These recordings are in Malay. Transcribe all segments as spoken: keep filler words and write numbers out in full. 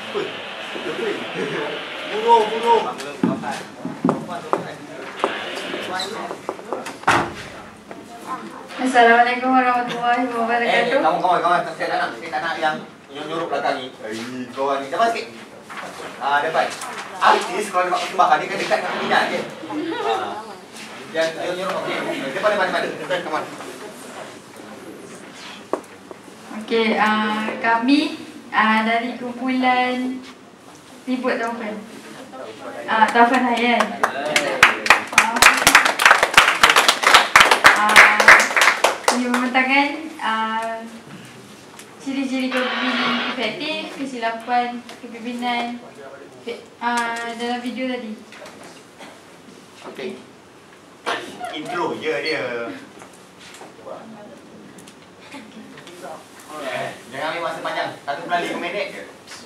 Bunuh, bunuh. Assalamualaikum warahmatullahi Eh, wabarakatuh. kawan kawan kawan, saya tak nak, saya tak nak yang nyuruh belakang ni. Eh, kawan ni. Dapat sikit. Ah, dapat. Artis kalau dapat persembahan dia kan dekat dengan peminat je. Ah. Yang yang nyuruh okey. Depan depan depan. Depan kawan. Okey, uh, kami uh, dari kumpulan Ribut Taufan. Ah, uh, Taufan Hayyan. Ini membentangkan uh, ciri-ciri kepemimpinan efektif, kesilapan kepimpinan uh, dalam video tadi. Okey. Intro je dia. Eh, jangan ambil masa panjang. Satu bulan lima minit je.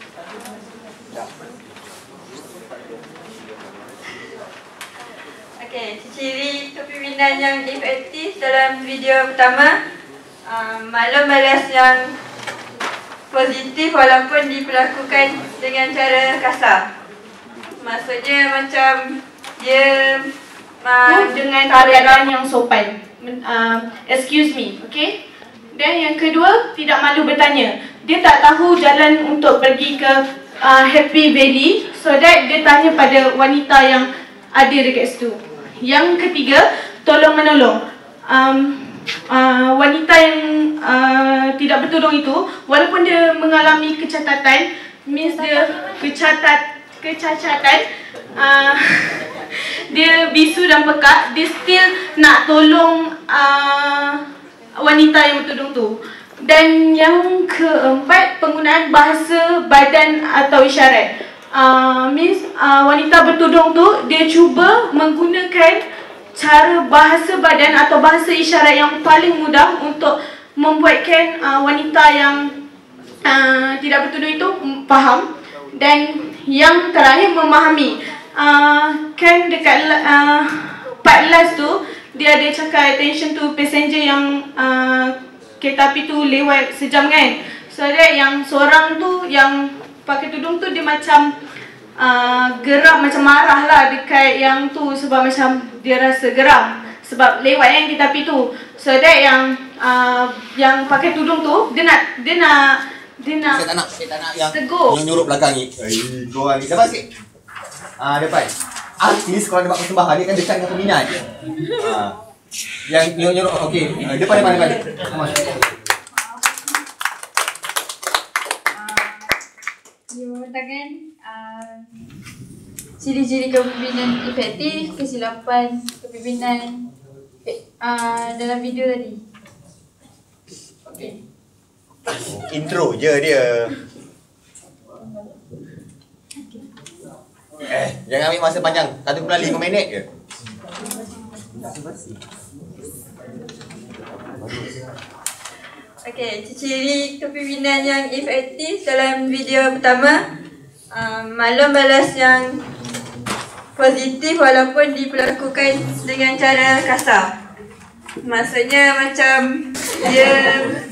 Okey, ciri kepimpinan yang efektif dalam video pertama, uh, maklum balas yang positif walaupun diperlakukan dengan cara kasar. Maksudnya macam dia uh, dengan keadaan yang sopan. Uh, excuse me, okay? Dan yang kedua, tidak malu bertanya. Dia tak tahu jalan untuk pergi ke uh, Happy Valley, so that dia tanya pada wanita yang ada dekat situ. Yang ketiga, tolong menolong. Um, uh, wanita yang uh, tidak bertolong itu, walaupun dia mengalami kecacatan, means dia kecatat, kecacatan, uh, dia bisu dan pekak, dia still nak tolong uh, wanita yang bertudung tu. Dan yang keempat, penggunaan bahasa badan atau isyarat. Uh, means uh, wanita bertudung tu dia cuba menggunakan cara bahasa badan atau bahasa isyarat yang paling mudah untuk membuatkan uh, wanita yang uh, tidak bertudung itu faham. Dan yang terakhir, memahami. Uh, kan dekat uh, part last tu dia ada cakap attention to passenger yang uh, kereta api tu lewat sejam kan. So that yang seorang tu yang pakai tudung tu dia macam uh, geram, macam marah lah dekat yang tu sebab macam dia rasa geram sebab lewat yang kereta api tu. So that yang uh, yang pakai tudung tu dia nak dia nak dia nak Saya tak nak, saya tak nak yang tegur. yang nyuruh belakang ni. Eh, kawan ni. Dapat sikit. Ah, dapat. Artis kalau dapat persembahan dia kan dekat dengan peminat je. Ah. Yang nyuruh okey. Uh, depan depan depan. Come on. Dia membentangkan uh, ciri-ciri kepimpinan efektif, kesilapan kepimpinan uh, dalam video tadi. Okey. Intro je dia. Eh, jangan ambil masa panjang. Satu bulan lima minit je. Okey, ciri kepimpinan yang efektif dalam video pertama, uh, maklum balas yang positif walaupun diperlakukan dengan cara kasar. Maksudnya macam dia